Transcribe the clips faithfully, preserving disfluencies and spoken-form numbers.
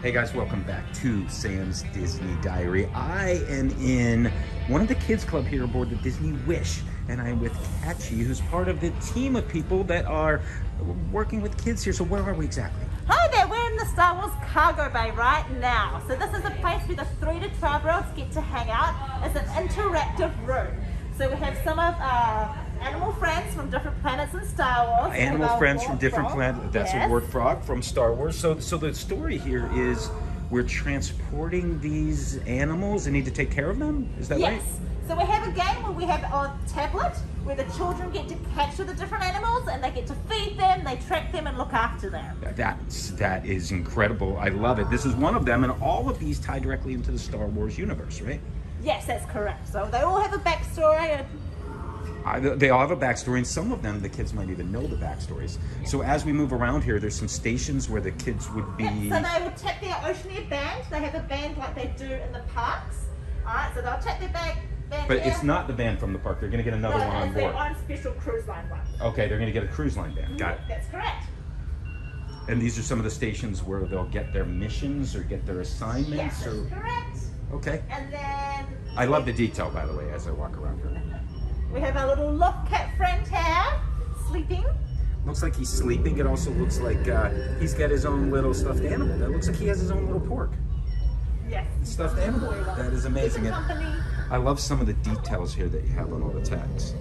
Hey guys, welcome back to Sam's Disney Diary. I am in one of the kids club here aboard the Disney Wish, and I am with Catchy, who's part of the team of people that are working with kids here. So where are we exactly? Hi there, we're in the Star Wars cargo bay right now. So this is a place where the three to twelve year olds get to hang out. It's an interactive room. So we have some of our animal friends from different planets in Star Wars. Animal friends from different frog. planets. That's Yes. a worrt frog from Star Wars. So, so the story here is we're transporting these animals and need to take care of them. Is that yes. right? Yes. So we have a game where we have a tablet where the children get to capture the different animals and they get to feed them, they track them and look after them. That's, that is incredible. I love it. This is one of them, and all of these tie directly into the Star Wars universe, right? Yes, that's correct. So they all have a backstory. And I, they all have a backstory, and some of them, the kids might even know the backstories. So as we move around here, there's some stations where the kids would be... Yeah, so they will tap their Oceaneer band. They have a band like they do in the parks. All right, so they'll tap their band. band But here. It's not the band from the park. They're going to get another no, one on it's board. their own special cruise line one. Okay, they're going to get a cruise line band. Got it. That's correct. And these are some of the stations where they'll get their missions or get their assignments? Yes, or... that's correct. Okay. And then... I love the detail, by the way, as I walk around here. We have our little Loth-cat friend here, sleeping. Looks like he's sleeping. It also looks like uh, he's got his own little stuffed animal. That looks like he has his own little porg. Yes. Stuffed animal. That is amazing. And I love some of the details here that you have on all the tags.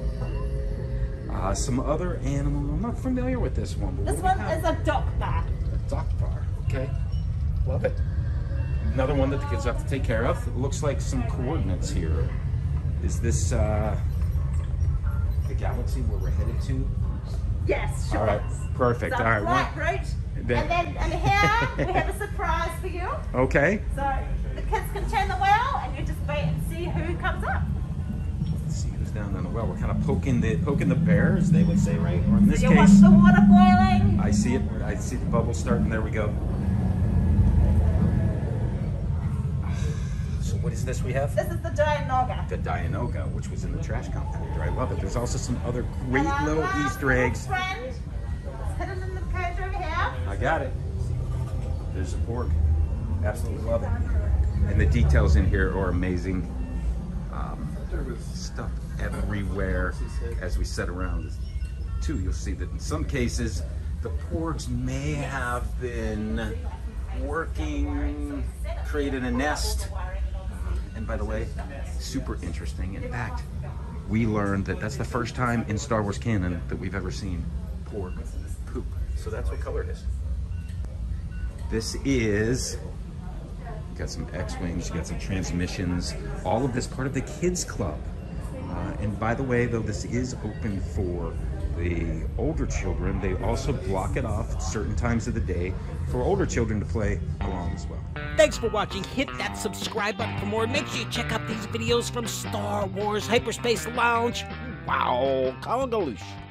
Uh, some other animal. I'm not familiar with this one. This one is a dock bar. A dock bar. Okay. Love it. Another one that the kids have to take care of. It looks like some coordinates here. Is this uh, the galaxy where we're headed to? Yes, sure. All right. Perfect. So All right. right Well, route. then- And then and here we have a surprise for you. Okay. So the kids can turn the wheel and you just wait and see who comes up. Let's see who's down on the well. We're kind of poking the poking the bear, as they would say, right? Or in this So you watch case, the water boiling. I see it. I see the bubbles starting. There we go. So what is this we have? This is the dianoga. The dianoga, which was in the trash compactor. I love it. There's also some other great And our little last Easter eggs. Friend, it's hidden in the cage over here. I got it. There's a porg. Absolutely love it. And the details in here are amazing. Um, stuff everywhere as we sit around. Too, you'll see that in some cases the porgs may have been working, created a nest. And by the way, super interesting. In fact, we learned that that's the first time in Star Wars canon that we've ever seen porg poop. So that's what color it is. This is, you got some X-Wings, you got some transmissions, all of this part of the kids club. Uh, and by the way, though this is open for the older children, they also block it off at certain times of the day for older children to play along as well. Thanks for watching. Hit that subscribe button for more. Make sure you check out these videos from Star Wars Hyperspace Lounge. Wow, Kalangaloosh.